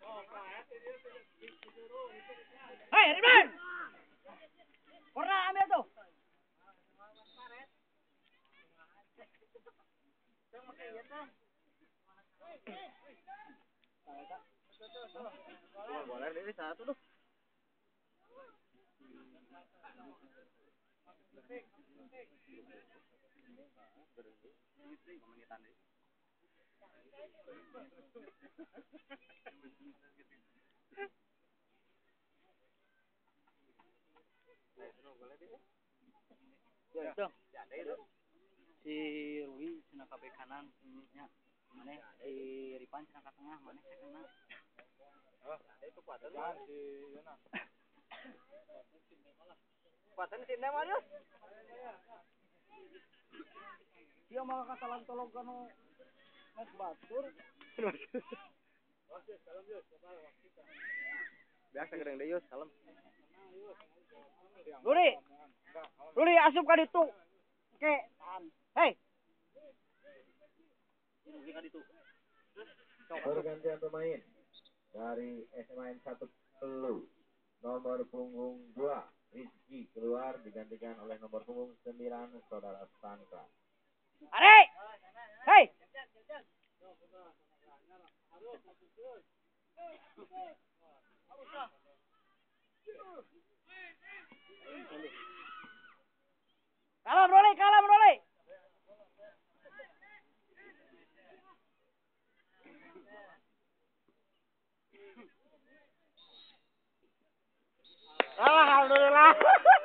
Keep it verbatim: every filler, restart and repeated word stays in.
Hei, Ridwan! Pernah ambil tuh. Boleh ini satu tuh. Ya, dong. Si Rui cina ke kanan, nya mana si Ripan cina ke tengah, mana saya kena. Oh, itu kuatan si Yona. Kuatan si Neng Marius. Dia malah katalan tolong kanu mas batur. Biasa gedeng deh Yus, salam. Ruli, Ruli asup ka ditu. Oke, hei. Pergantian pemain dari S M A N satu Pelu, nomor punggung dua Rizky keluar digantikan oleh nomor punggung sembilan Saudara Sandra. Are, hei. Kalam Ruli, kalam Ruli. Alhamdulillah.